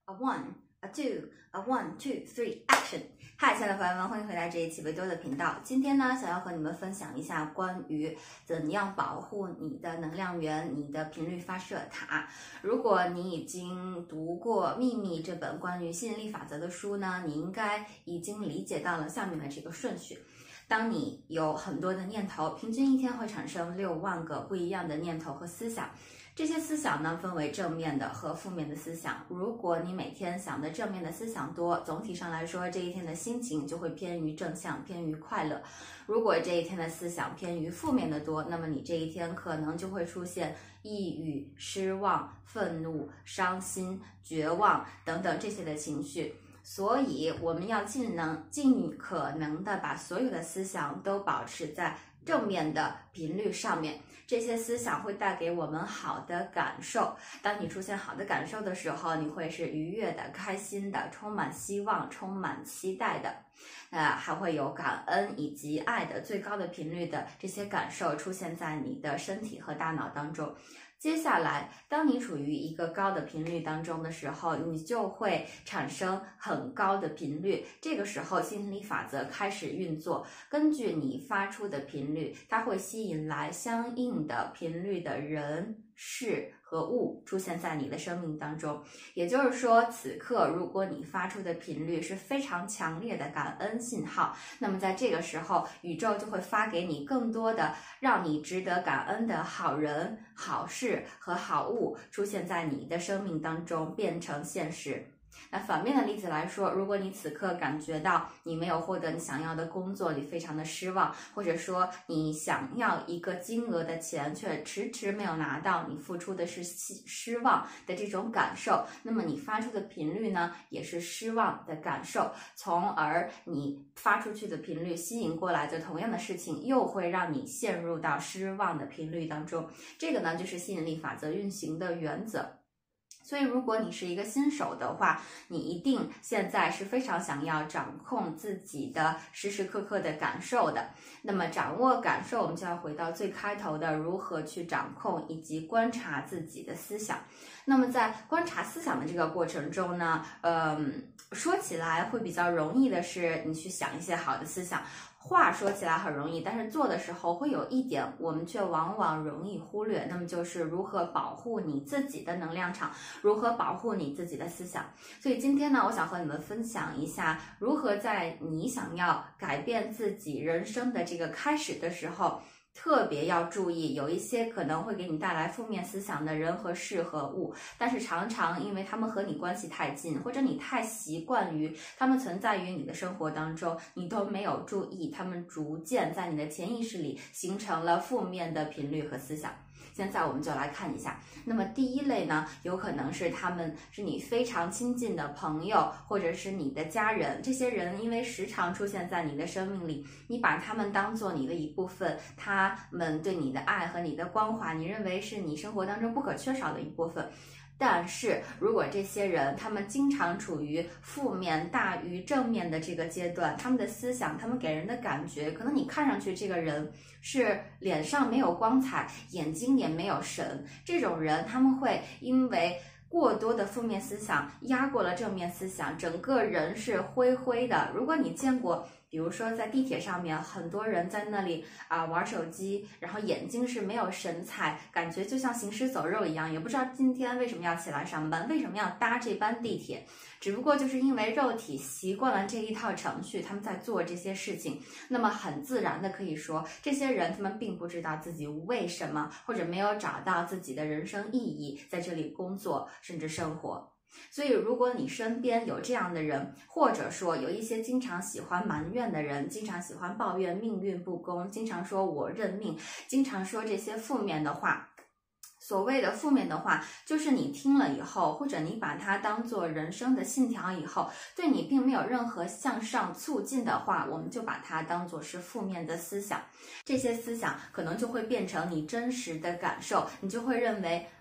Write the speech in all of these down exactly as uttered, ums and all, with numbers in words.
A one, a two, a one, two, three, action！ 嗨，亲爱的朋友们，欢迎回来这一期维多的频道。今天呢，想要和你们分享一下关于怎样保护你的能量源、你的频率发射塔。如果你已经读过《秘密》这本关于吸引力法则的书呢，你应该已经理解到了下面的这个顺序。当你有很多的念头，平均一天会产生六万个不一样的念头和思想。这些思想呢，分为正面的和负面的思想。如果你每天想的正面的思想多，总体上来说，这一天的心情就会偏于正向，偏于快乐。如果这一天的思想偏于负面的多，那么你这一天可能就会出现抑郁、失望、愤怒、伤心、绝望等等这些的情绪。所以我们要尽能尽可能的把所有的思想都保持在正面的频率上面，这些思想会带给我们好的感受。当你出现好的感受的时候，你会是愉悦的、开心的、充满希望、充满期待的，呃，还会有感恩以及爱的最高的频率的这些感受出现在你的身体和大脑当中。接下来，当你处于一个高的频率当中的时候，你就会产生很高的频率。这个时候，吸引力法则开始运作。根据你发出的频率，它会吸引来相应的频率的人、事和物出现在你的生命当中。也就是说，此刻如果你发出的频率是非常强烈的感恩信号，那么在这个时候，宇宙就会发给你更多的让你值得感恩的好人、好事和好物出现在你的生命当中，变成现实。那反面的例子来说，如果你此刻感觉到你没有获得你想要的工作，你非常的失望，或者说你想要一个金额的钱却迟迟没有拿到，你付出的是失望的这种感受，那么你发出的频率呢，也是失望的感受，从而你发出去的频率吸引过来的同样的事情，又会让你陷入到失望的频率当中。这个呢，就是吸引力法则运行的原则。所以如果你是一个新手的话，你一定现在是非常想要掌控自己的时时刻刻的感受的。那么掌握感受，我们就要回到最开头的如何去掌控以及观察自己的思想。那么在观察思想的这个过程中呢，嗯，说起来会比较容易的是你去想一些好的思想，话说起来很容易，但是做的时候会有一点我们却往往容易忽略，那么就是如何保护你自己的能量场，如何保护你自己的思想。所以今天呢，我想和你们分享一下如何在你想要改变自己人生的这个开始的时候，特别要注意有一些可能会给你带来负面思想的人和事和物，但是常常因为他们和你关系太近，或者你太习惯于他们存在于你的生活当中，你都没有注意，他们逐渐在你的潜意识里形成了负面的频率和思想。现在我们就来看一下，那么第一类呢，有可能是他们是你非常亲近的朋友，或者是你的家人。这些人因为时常出现在你的生命里，你把他们当做你的一部分，他们对你的爱和你的关怀，你认为是你生活当中不可缺少的一部分。但是如果这些人他们经常处于负面大于正面的这个阶段，他们的思想，他们给人的感觉，可能你看上去这个人是脸上没有光彩，眼睛也没有神，这种人他们会因为过多的负面思想压过了正面思想，整个人是灰灰的。如果你见过比如说在地铁上面，很多人在那里啊、呃、玩手机，然后眼睛是没有神采，感觉就像行尸走肉一样，也不知道今天为什么要起来上班，为什么要搭这班地铁，只不过就是因为肉体习惯了这一套程序，他们在做这些事情。那么很自然的可以说，这些人他们并不知道自己为什么，或者没有找到自己的人生意义，在这里工作甚至生活。所以如果你身边有这样的人，或者说有一些经常喜欢埋怨的人，经常喜欢抱怨命运不公，经常说我认命，经常说这些负面的话，所谓的负面的话，就是你听了以后，或者你把它当做人生的信条以后，对你并没有任何向上促进的话，我们就把它当做是负面的思想。这些思想可能就会变成你真实的感受，你就会认为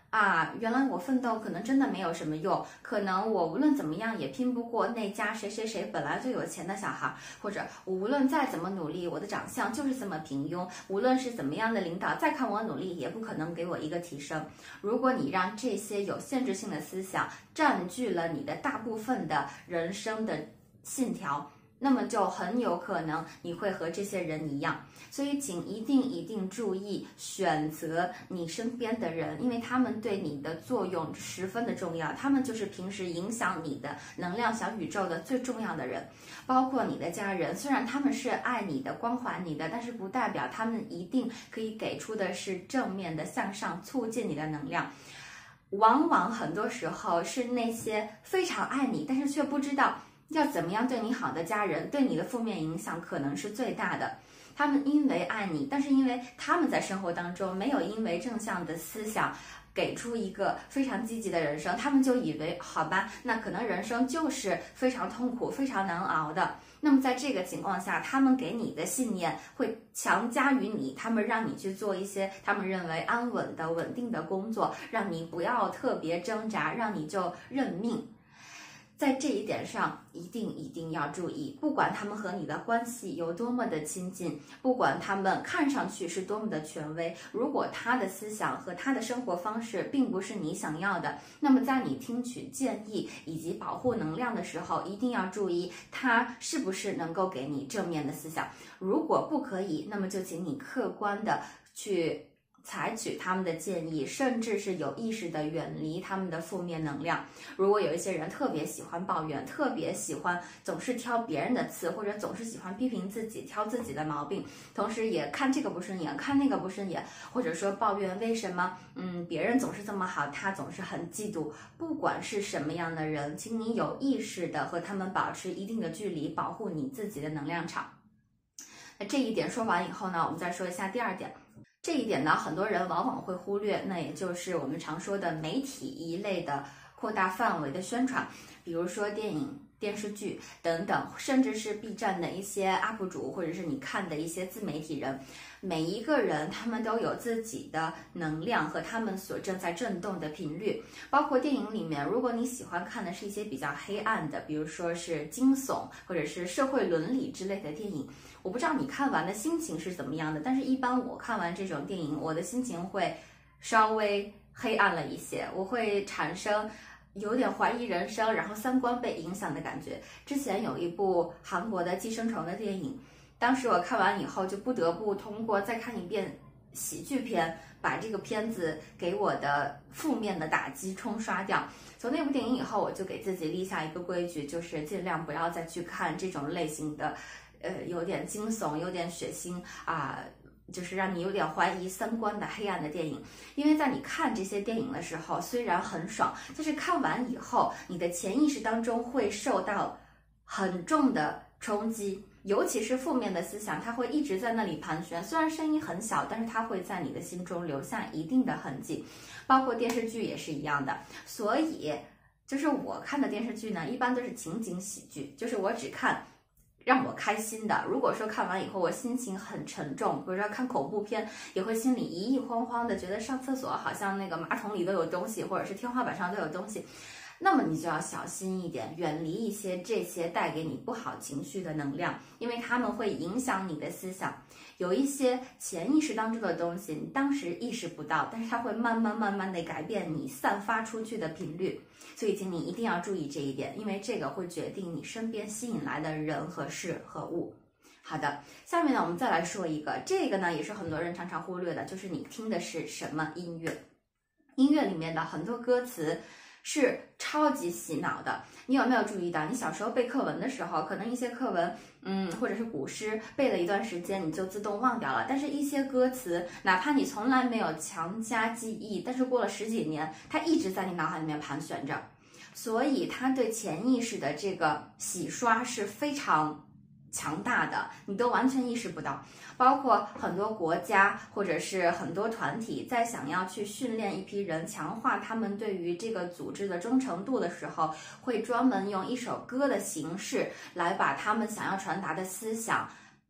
啊，原来我奋斗可能真的没有什么用，可能我无论怎么样也拼不过那家谁谁谁本来就有钱的小孩，或者我无论再怎么努力，我的长相就是这么平庸，无论是怎么样的领导再看我努力，也不可能给我一个提升。如果你让这些有限制性的思想占据了你的大部分的人生的信条，那么就很有可能你会和这些人一样。所以请一定一定注意选择你身边的人，因为他们对你的作用十分的重要，他们就是平时影响你的能量小宇宙的最重要的人。包括你的家人，虽然他们是爱你的关怀你的，但是不代表他们一定可以给出的是正面的向上促进你的能量。往往很多时候是那些非常爱你但是却不知道要怎么样对你好的家人，对你的负面影响可能是最大的。他们因为爱你，但是因为他们在生活当中没有因为正向的思想给出一个非常积极的人生，他们就以为好吧，那可能人生就是非常痛苦非常难熬的。那么在这个情况下，他们给你的信念会强加于你，他们让你去做一些他们认为安稳的稳定的工作，让你不要特别挣扎，让你就认命。在这一点上一定一定要注意，不管他们和你的关系有多么的亲近，不管他们看上去是多么的权威，如果他的思想和他的生活方式并不是你想要的，那么在你听取建议以及保护能量的时候，一定要注意他是不是能够给你正面的思想。如果不可以，那么就请你客观的去采取他们的建议，甚至是有意识的远离他们的负面能量。如果有一些人特别喜欢抱怨，特别喜欢总是挑别人的刺，或者总是喜欢批评自己，挑自己的毛病，同时也看这个不顺眼，看那个不顺眼，或者说抱怨为什么嗯别人总是这么好，他总是很嫉妒。不管是什么样的人，请你有意识的和他们保持一定的距离，保护你自己的能量场。那这一点说完以后呢，我们再说一下第二点。这一点呢，很多人往往会忽略，那也就是我们常说的媒体一类的扩大范围的宣传，比如说电影、电视剧等等，甚至是 B 站的一些 U P 主，或者是你看的一些自媒体人，每一个人他们都有自己的能量和他们所正在震动的频率。包括电影里面，如果你喜欢看的是一些比较黑暗的，比如说是惊悚或者是社会伦理之类的电影，我不知道你看完的心情是怎么样的，但是一般我看完这种电影，我的心情会稍微黑暗了一些，我会产生有点怀疑人生，然后三观被影响的感觉。之前有一部韩国的寄生虫的电影，当时我看完以后就不得不通过再看一遍喜剧片，把这个片子给我的负面的打击冲刷掉。从那部电影以后，我就给自己立下一个规矩，就是尽量不要再去看这种类型的呃，有点惊悚、有点血腥啊，就是让你有点怀疑三观的黑暗的电影。因为在你看这些电影的时候，虽然很爽，但是看完以后，你的潜意识当中会受到很重的冲击，尤其是负面的思想，它会一直在那里盘旋。虽然声音很小，但是它会在你的心中留下一定的痕迹。包括电视剧也是一样的，所以就是我看的电视剧呢，一般都是情景喜剧，就是我只看让我开心的。如果说看完以后我心情很沉重，比如说看恐怖片，也会心里疑疑慌慌的，觉得上厕所好像那个马桶里都有东西，或者是天花板上都有东西，那么你就要小心一点，远离一些这些带给你不好情绪的能量，因为它们会影响你的思想。有一些潜意识当中的东西，你当时意识不到，但是它会慢慢慢慢的改变你散发出去的频率。所以请你一定要注意这一点，因为这个会决定你身边吸引来的人和事和物。好的，下面呢我们再来说一个，这个呢也是很多人常常忽略的，就是你听的是什么音乐。音乐里面的很多歌词是超级洗脑的。你有没有注意到，你小时候背课文的时候，可能一些课文嗯，或者是古诗背了一段时间你就自动忘掉了，但是一些歌词哪怕你从来没有强加记忆，但是过了十几年它一直在你脑海里面盘旋着，所以它对潜意识的这个洗刷是非常强大的，你都完全意识不到。包括很多国家或者是很多团体在想要去训练一批人，强化他们对于这个组织的忠诚度的时候，会专门用一首歌的形式来把他们想要传达的思想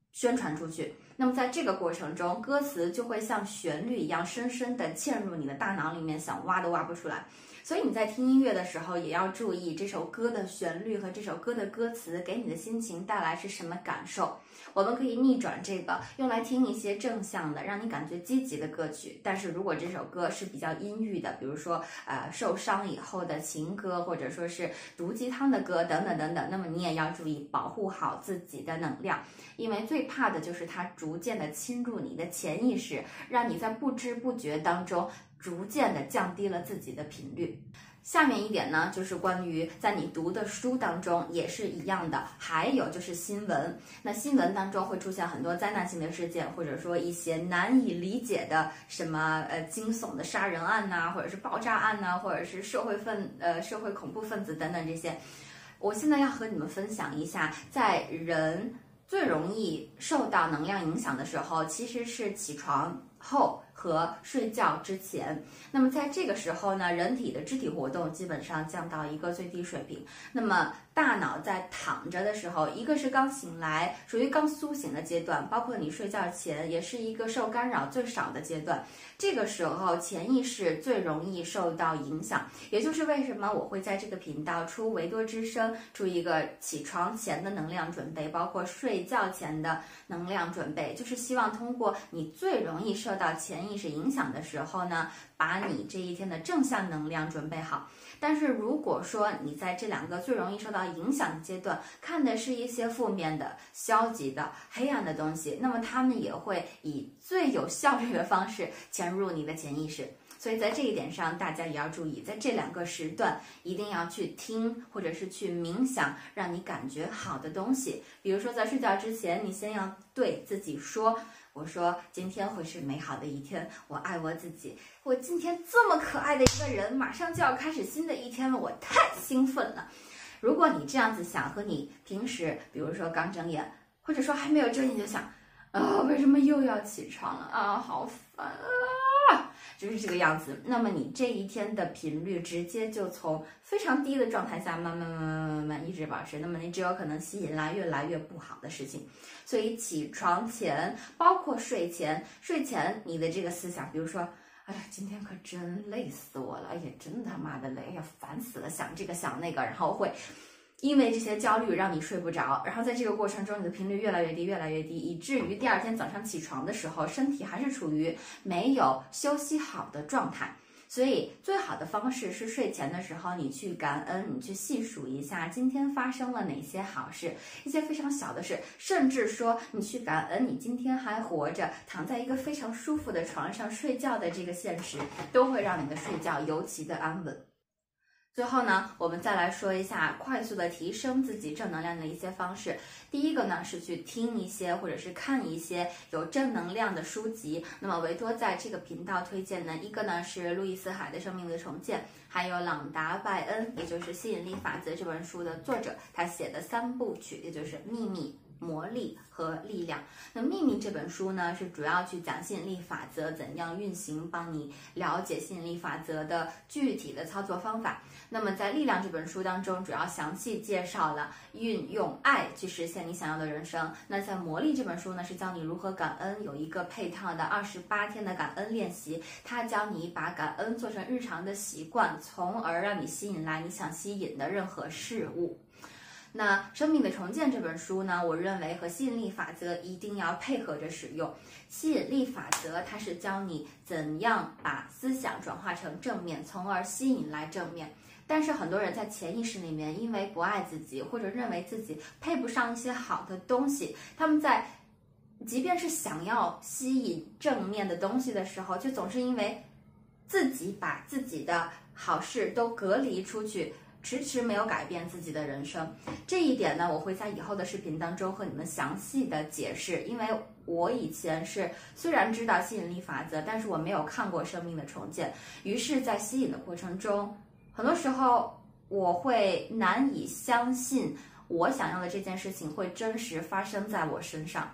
宣传出去。那么在这个过程中，歌词就会像旋律一样深深地嵌入你的大脑里面，想挖都挖不出来。所以你在听音乐的时候也要注意这首歌的旋律和这首歌的歌词给你的心情带来是什么感受。我们可以逆转这个，用来听一些正向的让你感觉积极的歌曲。但是如果这首歌是比较阴郁的，比如说呃受伤以后的情歌，或者说是毒鸡汤的歌等等等等，那么你也要注意保护好自己的能量，因为最怕的就是它逐渐的侵入你的潜意识，让你在不知不觉当中逐渐的降低了自己的频率。下面一点呢，就是关于在你读的书当中也是一样的，还有就是新闻。那新闻当中会出现很多灾难性的事件，或者说一些难以理解的什么呃惊悚的杀人案呐、啊，或者是爆炸案呐、啊，或者是社会分呃社会恐怖分子等等这些。我现在要和你们分享一下，在人最容易受到能量影响的时候，其实是起床后和睡觉之前。那么在这个时候呢，人体的肢体活动基本上降到一个最低水平。那么大脑在躺着的时候，一个是刚醒来，属于刚苏醒的阶段，包括你睡觉前也是一个受干扰最少的阶段。这个时候潜意识最容易受到影响，也就是为什么我会在这个频道出维多之声，出一个起床前的能量准备，包括睡觉前的能量准备，就是希望通过你最容易受到潜意识影响的时候呢，把你这一天的正向能量准备好。但是如果说你在这两个最容易受到影响的阶段看的是一些负面的、消极的、黑暗的东西，那么他们也会以最有效率的方式潜入你的潜意识。所以在这一点上，大家也要注意，在这两个时段一定要去听或者是去冥想让你感觉好的东西。比如说在睡觉之前，你先要对自己说，我说今天会是美好的一天，我爱我自己，我今天这么可爱的一个人，马上就要开始新的一天了，我太兴奋了。如果你这样子想，和你平时比如说刚睁眼，或者说还没有睁眼就想啊，为什么又要起床了啊，好烦啊，就是这个样子，那么你这一天的频率直接就从非常低的状态下慢慢慢慢慢慢一直保持，那么你只有可能吸引来越来越不好的事情。所以起床前，包括睡前，睡前你的这个思想，比如说哎呀，今天可真累死我了，哎呀，真他妈的累，哎呀，烦死了，想这个想那个，然后会因为这些焦虑让你睡不着，然后在这个过程中你的频率越来越低越来越低，以至于第二天早上起床的时候身体还是处于没有休息好的状态。所以最好的方式是睡前的时候你去感恩，你去细数一下今天发生了哪些好事，一些非常小的事，甚至说你去感恩你今天还活着，躺在一个非常舒服的床上睡觉的这个现实，都会让你的睡觉尤其的安稳。最后呢，我们再来说一下快速的提升自己正能量的一些方式。第一个呢是去听一些或者是看一些有正能量的书籍。那么维多在这个频道推荐呢，一个呢是路易斯海的《生命的重建》，还有朗达·拜恩，也就是《吸引力法则》这本书的作者，他写的三部曲，也就是《秘密》、魔力和力量。那秘密这本书呢，是主要去讲吸引力法则怎样运行，帮你了解吸引力法则的具体的操作方法。那么在力量这本书当中，主要详细介绍了运用爱去实现你想要的人生。那在魔力这本书呢，是教你如何感恩，有一个配套的二十八天的感恩练习，它教你把感恩做成日常的习惯，从而让你吸引来你想吸引的任何事物。那《生命的重建》这本书呢，我认为和吸引力法则一定要配合着使用。吸引力法则它是教你怎样把思想转化成正面，从而吸引来正面。但是很多人在潜意识里面，因为不爱自己，或者认为自己配不上一些好的东西，他们在即便是想要吸引正面的东西的时候，就总是因为自己把自己的好事都隔离出去，迟迟没有改变自己的人生。这一点呢，我会在以后的视频当中和你们详细的解释。因为我以前是虽然知道吸引力法则，但是我没有看过《生命的重建》，于是在吸引的过程中，很多时候我会难以相信我想要的这件事情会真实发生在我身上。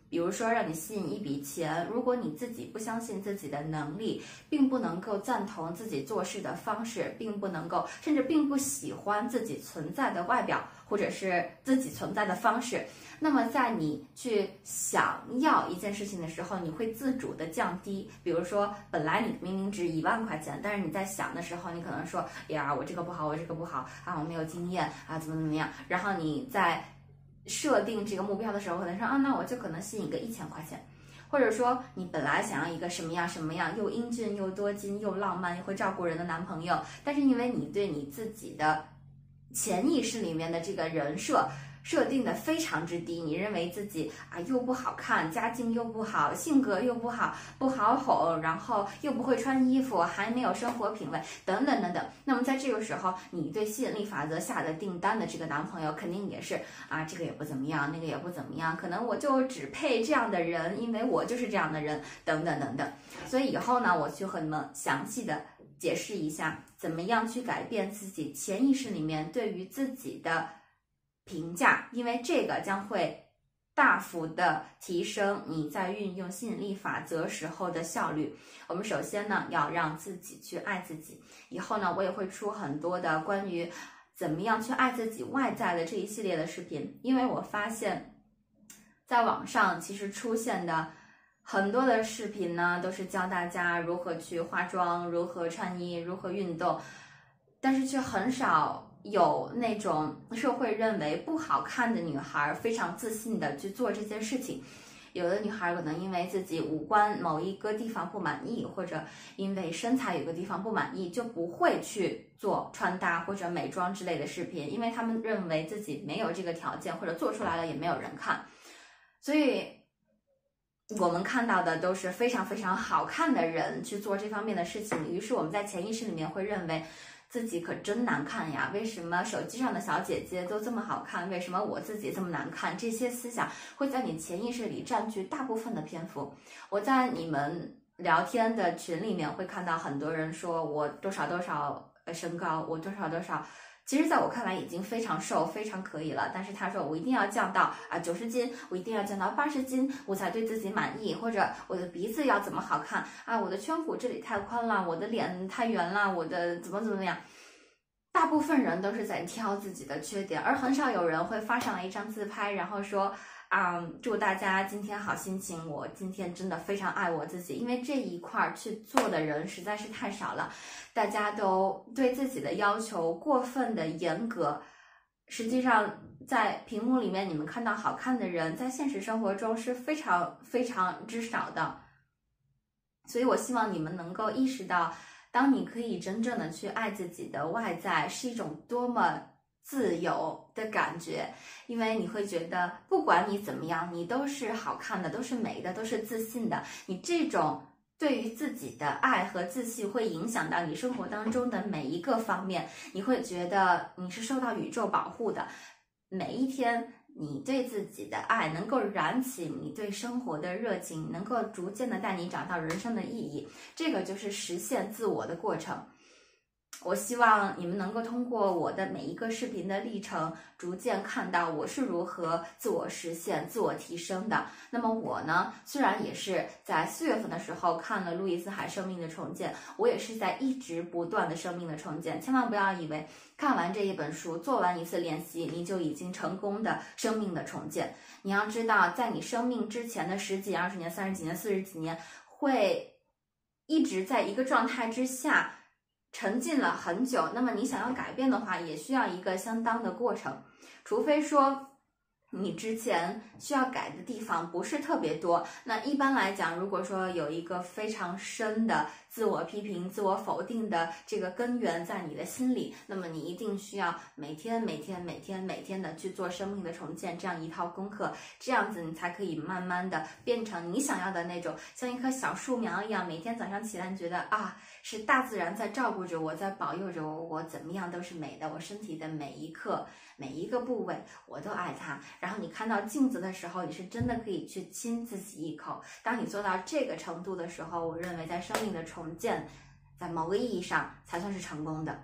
比如说让你吸引一笔钱，如果你自己不相信自己的能力，并不能够赞同自己做事的方式，并不能够，甚至并不喜欢自己存在的外表，或者是自己存在的方式，那么在你去想要一件事情的时候，你会自主的降低。比如说本来你明明值一万块钱，但是你在想的时候，你可能说呀，我这个不好，我这个不好啊，我没有经验啊，怎么怎么样，然后你在设定这个目标的时候，可能说啊，那我就可能吸引个一千块钱，或者说你本来想要一个什么样什么样，又英俊又多金又浪漫又会照顾人的男朋友，但是因为你对你自己的潜意识里面的这个人设设定的非常之低，你认为自己啊又不好看，家境又不好，性格又不好，不好哄，然后又不会穿衣服，还没有生活品味，等等等等。那么在这个时候，你对吸引力法则下的订单的这个男朋友肯定也是啊，这个也不怎么样，那个也不怎么样，可能我就只配这样的人，因为我就是这样的人，等等等等。所以以后呢，我去和你们详细的解释一下，怎么样去改变自己潜意识里面对于自己的评价，因为这个将会大幅的提升你在运用吸引力法则时候的效率。我们首先呢，要让自己去爱自己。以后呢，我也会出很多的关于怎么样去爱自己外在的这一系列的视频，因为我发现在网上其实出现的很多的视频呢，都是教大家如何去化妆，如何穿衣，如何运动，但是却很少有那种社会认为不好看的女孩非常自信的去做这件事情。有的女孩可能因为自己五官某一个地方不满意，或者因为身材有个地方不满意，就不会去做穿搭或者美妆之类的视频，因为她们认为自己没有这个条件，或者做出来了也没有人看。所以我们看到的都是非常非常好看的人去做这方面的事情，于是我们在潜意识里面会认为自己可真难看呀，为什么手机上的小姐姐都这么好看，为什么我自己这么难看，这些思想会在你潜意识里占据大部分的篇幅。我在你们聊天的群里面会看到很多人说我多少多少身高，我多少多少，其实在我看来已经非常瘦非常可以了，但是他说我一定要降到啊九十斤，我一定要降到八十斤，我才对自己满意，或者我的鼻子要怎么好看啊，我的颧骨这里太宽了，我的脸太圆了，我的怎么怎么样。大部分人都是在挑自己的缺点，而很少有人会发上来一张自拍，然后说啊、嗯，祝大家今天好心情，我今天真的非常爱我自己。因为这一块去做的人实在是太少了，大家都对自己的要求过分的严格。实际上在屏幕里面你们看到好看的人，在现实生活中是非常非常之少的。所以我希望你们能够意识到，当你可以真正的去爱自己的外在，是一种多么自由的感觉。因为你会觉得不管你怎么样，你都是好看的，都是美的，都是自信的。你这种对于自己的爱和自信会影响到你生活当中的每一个方面，你会觉得你是受到宇宙保护的。每一天你对自己的爱能够燃起你对生活的热情，能够逐渐的带你找到人生的意义，这个就是实现自我的过程。我希望你们能够通过我的每一个视频的历程，逐渐看到我是如何自我实现、自我提升的。那么我呢，虽然也是在四月份的时候看了路易斯海生命的重建，我也是在一直不断的生命的重建。千万不要以为看完这一本书，做完一次练习，你就已经成功的生命的重建。你要知道，在你生命之前的十几、二十年、三十几年、四十几年，会一直在一个状态之下沉浸了很久，那么你想要改变的话，也需要一个相当的过程。除非说你之前需要改的地方不是特别多，那一般来讲，如果说有一个非常深的自我批评、自我否定的这个根源在你的心里，那么你一定需要每天每天每天每天的去做生命的重建这样一套功课，这样子你才可以慢慢的变成你想要的那种像一棵小树苗一样，每天早上起来你觉得啊，是大自然在照顾着我，在保佑着我，我怎么样都是美的，我身体的每一刻每一个部位我都爱它。然后你看到镜子的时候，你是真的可以去亲自己一口。当你做到这个程度的时候，我认为在生命的重建，在某个意义上才算是成功的。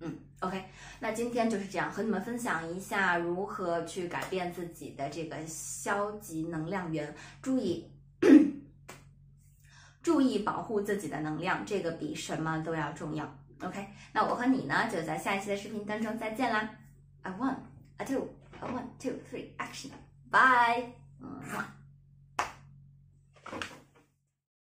嗯 ，OK， 那今天就是这样，和你们分享一下如何去改变自己的这个消极能量源，注意注意保护自己的能量，这个比什么都要重要。OK， 那我和你呢就在下一期的视频当中再见啦。A one, a two, a one, two, three, action, bye.